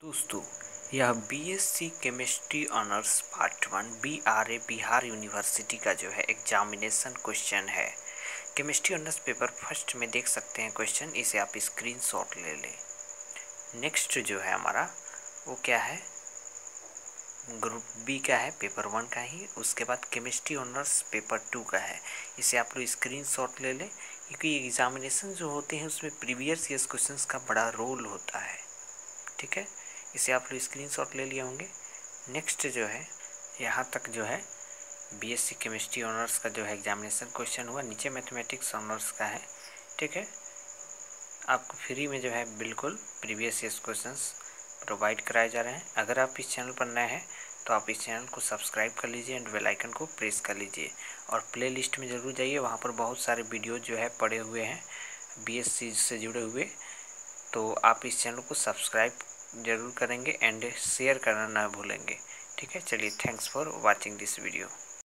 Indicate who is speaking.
Speaker 1: दोस्तों, यह BSc chemistry honours part 1 BRA Bihar university का जो है एग्जामिनेशन क्वेश्चन है। केमिस्ट्री ऑनर्स पेपर फर्स्ट में देख सकते हैं क्वेश्चन, इसे आप स्क्रीनशॉट ले लें। नेक्स्ट जो है हमारा वो क्या है, ग्रुप बी का है, पेपर 1 का ही। उसके बाद केमिस्ट्री ऑनर्स पेपर 2 का है, इसे आप लोग स्क्रीनशॉट ले लें, क्योंकि एग्जामिनेशन जो होते हैं उसमें प्रीवियस ईयर्स क्वेश्चंस का बड़ा रोल होता है। ठीक है, इसे आप लोग स्क्रीनशॉट ले लिए होंगे। नेक्स्ट जो है, यहाँ तक जो है बीएससी केमिस्ट्री ऑनर्स का जो है एग्जामिनेशन क्वेश्चन हुआ। नीचे मैथमेटिक्स ऑनर्स का है। ठीक है, आपको फ्री में जो है बिल्कुल प्रीवियस ईयर्स क्वेश्चंस प्रोवाइड कराए जा रहे हैं। अगर आप इस चैनल पर नए हैं तो आप इस चैनल को सब्सक्राइब कर लीजिए एंड बेल आइकन को प्रेस कर लीजिए और प्ले लिस्ट में ज़रूर जाइए, वहाँ पर बहुत सारे वीडियो जो है पड़े हुए हैं बीएससी से जुड़े हुए। तो आप इस चैनल को सब्सक्राइब ज़रूर करेंगे एंड शेयर करना ना भूलेंगे। ठीक है, चलिए, thanks for watching this video.